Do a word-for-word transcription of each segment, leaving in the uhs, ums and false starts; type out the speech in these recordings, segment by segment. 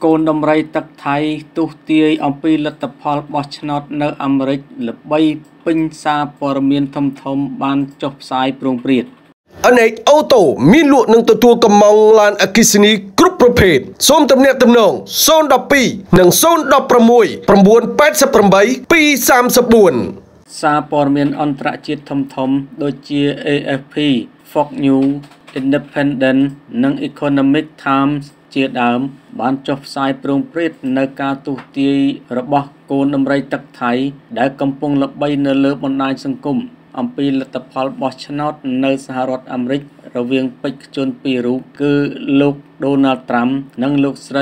កូនដំរីទឹកថៃទុះទាយអំពីលទ្ធផលបោះឆ្នោតនៅអាមេរិកល្បីពេញសារព័ត៌មានធំៗបានចុះផ្សាយព្រោងព្រាតអនេកអូតូមានលក់នឹងទទួលកំងឡានអគ្គិសនីគ្រប់ប្រភេទសូមទំនាក់ទំនងศูนย์ หนึ่ง สอง និងศูนย์ หนึ่ง หก 9 8 8 2 3 4 សារព័ត៌មានអន្តរជាតិធំៗដូចជា เอ เอฟ พี Fox News Independent និង Economic Times ជាដើមបានចុះផ្សាយព្រោងព្រាតនៅការទុះទាយរបស់កូនដំរីទឹកថៃដែលកំពុងល្បីនៅលើបណ្ដាញសង្គមអំពីលទ្ធផលបោះឆ្នោតនៅសហរដ្ឋអាមេរិករវាងបេក្ខជនពីររូបគឺលោក Donald Trump និងលោកស្រី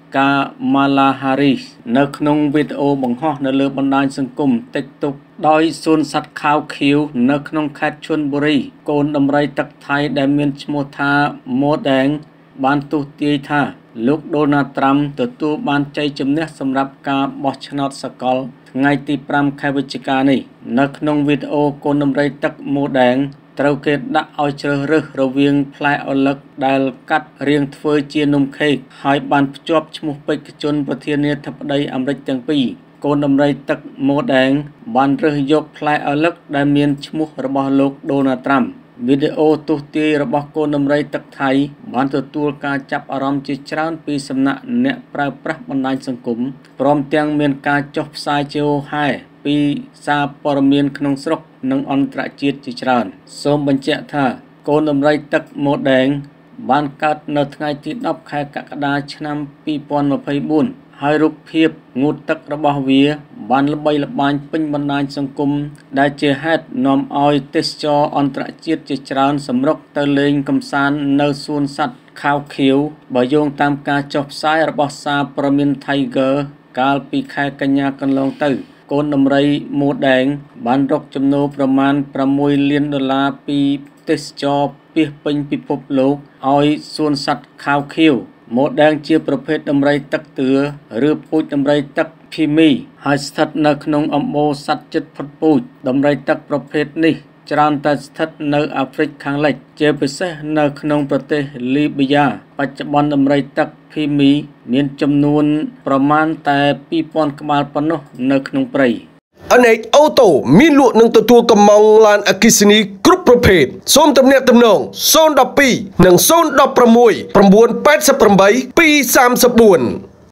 Kamala Harris នៅក្នុងវីដេអូបង្ហោះនៅលើបណ្ដាញសង្គម TikTok ដោយសួនសត្វខោខៀវនៅក្នុងខេត្តឈុនបុរីកូនដំរីទឹកថៃដែលមានឈ្មោះថា Modeng បានទុះទាយថាលោក Donald Trump ទទួលបានជ័យជំនះសម្រាប់ការបោះឆ្នោតសកលថ្ងៃទី5ខែវិច្ឆិកានេះនៅក្នុងវីដេអូកូនដំរីទឹក Modeng ត្រូវគេដាក់ឲ្យជ្រើសរើសរវាងផ្លែឪឡឹកដែលកាត់រាងធ្វើជានំខេកហើយបានភ្ជាប់ឈ្មោះបេក្ខជនប្រធានាធិបតីអាមេរិកទាំងពីរកូនដំរីទឹក Modeng បានរើសយកផ្លែឪឡឹកដែលមានឈ្មោះរបស់លោក Donald Trump វីដេអូទុះទាយរបស់កូនដំរីទឹកថៃបានទទួលការចាប់អារម្មណ៍ជាច្រើនពីសំណាក់អ្នកប្រើប្រាស់បណ្ដាញសង្គមព្រមទាំងមានការចុះផ្សាយជាហូរហែពីសារព័ត៌មានក្នុងស្រុកនិងអន្តរជាតិជាច្រើនសូមបញ្ជាក់ថាកូនដំរីទឹក Modeng បានកើតនៅថ្ងៃទីដប់ខែកក្កដាឆ្នាំពីរពាន់ម្ភៃបួនហើយរូបភាពងូតទឹករបស់វាបានល្បីល្បាញពេញបណ្ដាញសង្គមដែលជាហេតុនាំឲ្យទេសចរអន្តរជាតិជាច្រើនសម្រុកទៅលេងកម្សាន្តនៅសួនសត្វខោខៀវបើយោងតាមការចុះផ្សាយរបស់សារព័ត៌មាន Tiger កាលពីខែកញ្ញាកន្លងទៅកូនដំរី Modeng បានរកចំណូលប្រមាណប្រាំមួយលានដុល្លារពីទេសចរពាសពេញពិភពលោកឲ្យសួនសត្វខោខៀវModeng ជាប្រភេទដំរីទឹកទឿឬពូជដំរីទឹកភីមីហើយស្ថិតនៅក្នុងអំបូរសត្វជិតផុតពូជដំរីទឹកប្រភេទនេះច្រើនតែស្ថិតនៅអាហ្វ្រិកខាងលិចជាពិសេសនៅក្នុងប្រទេសលីប៊ីយ៉ាបច្ចុប្បន្នដំរីទឹកភីមីមានចំនួនប្រមាណតែពីរពាន់ក្បាលប៉ុណ្ណោះនៅក្នុងព្រៃអនេកអូតូមានលក់នឹងទទួលកំងឡានអគ្គិសនីគ្រប់ប្រភេទសូមទំនាក់ទំនងศูนย์ หนึ่ง สอง និងศูนย์ หนึ่ง หก 9 8 8 2 3 4